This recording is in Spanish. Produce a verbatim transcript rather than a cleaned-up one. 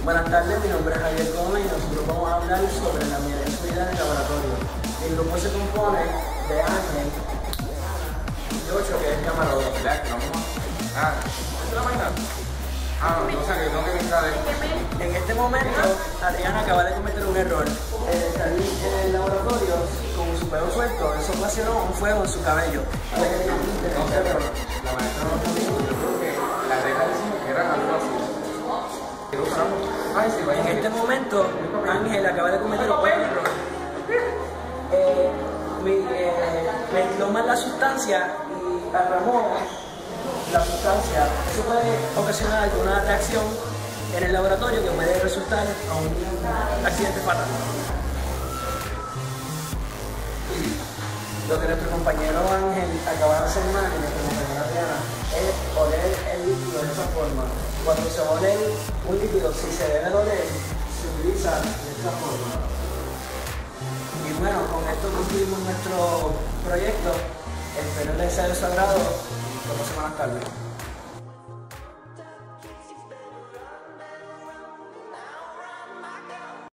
Buenas tardes, mi nombre es Javier Gómez y nosotros vamos a hablar sobre la mielitis en el laboratorio. El grupo se compone de Ángel y Ocho, que es el camarógrafo. Ah, ¿es la vaina? Ah, no, o sea que tengo que pensar de... En este momento, Adriana acaba de cometer un error. El salir en el laboratorio con su pelo suelto, eso ocasionó un fuego en su cabello. No sé, pero la maestra no me dijo, yo creo que las reglas decían que eran algo así. Ay, sí, vaya. En este momento, Ángel acaba de cometer un error. Eh, mi- eh, mezcló mal la sustancia y arramó la sustancia. Eso puede ocasionar alguna reacción en el laboratorio que puede resultar a un accidente fatal. Lo que nuestro compañero Ángel acaba de hacer mal y nuestra compañera Adriana es oler el líquido de esta forma. Cuando se ole un líquido, si se debe de oler, se utiliza de esta forma. Y bueno, con esto concluimos nuestro proyecto. Espero les haya de su agrado. Dos semanas tarde.